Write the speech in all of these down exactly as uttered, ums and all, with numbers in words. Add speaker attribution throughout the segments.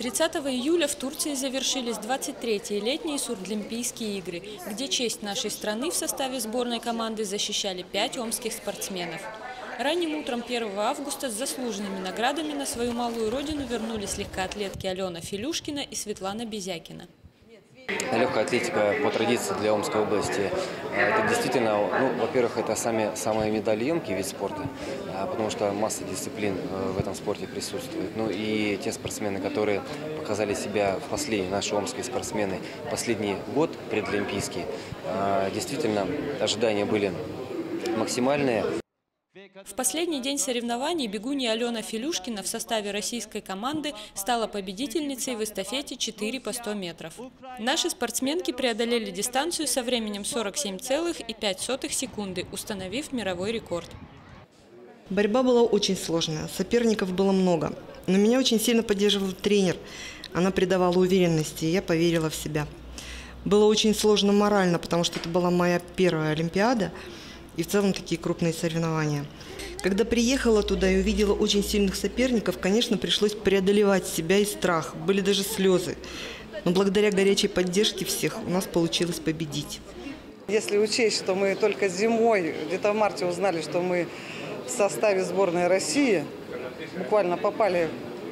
Speaker 1: тридцатого июля в Турции завершились двадцать третьи летние Сурдлимпийские игры, где честь нашей страны в составе сборной команды защищали пять омских спортсменов. Ранним утром первого августа с заслуженными наградами на свою малую родину вернулись легкоатлетки Алена Филюшкина и Светлана Безякина.
Speaker 2: Легкая атлетика по традиции для Омской области – это действительно, ну, во-первых, это сами, самые медальеемкий вид спорта, потому что масса дисциплин в этом спорте присутствует. Ну и те спортсмены, которые показали себя в последний, наши омские спортсмены, последний год предолимпийский, действительно ожидания были максимальные.
Speaker 1: В последний день соревнований бегунья Алена Филюшкина в составе российской команды стала победительницей в эстафете четыре по сто метров. Наши спортсменки преодолели дистанцию со временем сорок семь целых пять сотых секунды, установив мировой рекорд.
Speaker 3: Борьба была очень сложная, соперников было много, но меня очень сильно поддерживал тренер. Она придавала уверенности, и я поверила в себя. Было очень сложно морально, потому что это была моя первая Олимпиада. И в целом такие крупные соревнования. Когда приехала туда и увидела очень сильных соперников, конечно, пришлось преодолевать себя и страх. Были даже слезы. Но благодаря горячей поддержке всех у нас получилось победить.
Speaker 4: Если учесть, что мы только зимой, где-то в марте узнали, что мы в составе сборной России, буквально попали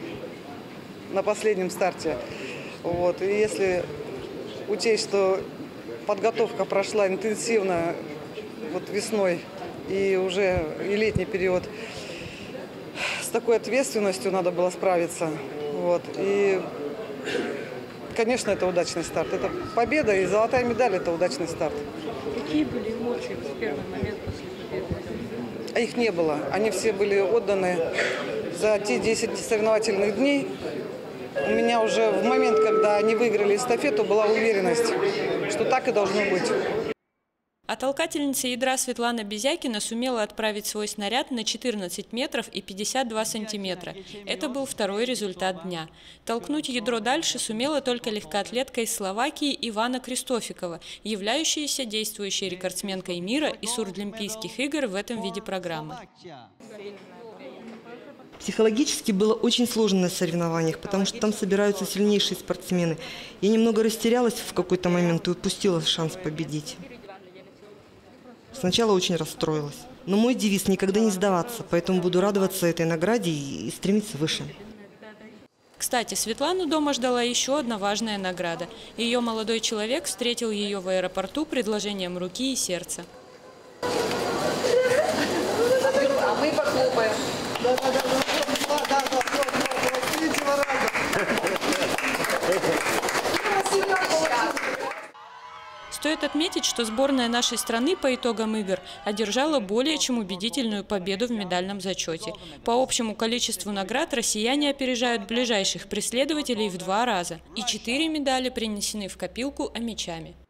Speaker 4: на последнем старте. Вот. И если учесть, что подготовка прошла интенсивно, вот весной и уже и летний период, с такой ответственностью надо было справиться. Вот. И, конечно, это удачный старт. Это победа и золотая медаль – это удачный старт.
Speaker 1: Какие были эмоции в первый момент после победы?
Speaker 4: А их не было. Они все были отданы за те десять соревновательных дней. У меня уже в момент, когда они выиграли эстафету, была уверенность, что так и должно быть.
Speaker 1: А толкательница ядра Светлана Безякина сумела отправить свой снаряд на четырнадцать метров и пятьдесят два сантиметра. Это был второй результат дня. Толкнуть ядро дальше сумела только легкоатлетка из Словакии Ивана Кристофикова, являющаяся действующей рекордсменкой мира и Сурдлимпийских игр в этом виде программы.
Speaker 3: Психологически было очень сложно на соревнованиях, потому что там собираются сильнейшие спортсмены. Я немного растерялась в какой-то момент и упустила шанс победить. Сначала очень расстроилась. Но мой девиз – никогда не сдаваться, поэтому буду радоваться этой награде и стремиться выше.
Speaker 1: Кстати, Светлану дома ждала еще одна важная награда. Ее молодой человек встретил ее в аэропорту предложением руки и сердца.
Speaker 5: А мы похлопаем.
Speaker 1: Стоит отметить, что сборная нашей страны по итогам игр одержала более чем убедительную победу в медальном зачете. По общему количеству наград россияне опережают ближайших преследователей в два раза. И четыре медали принесены в копилку омичами.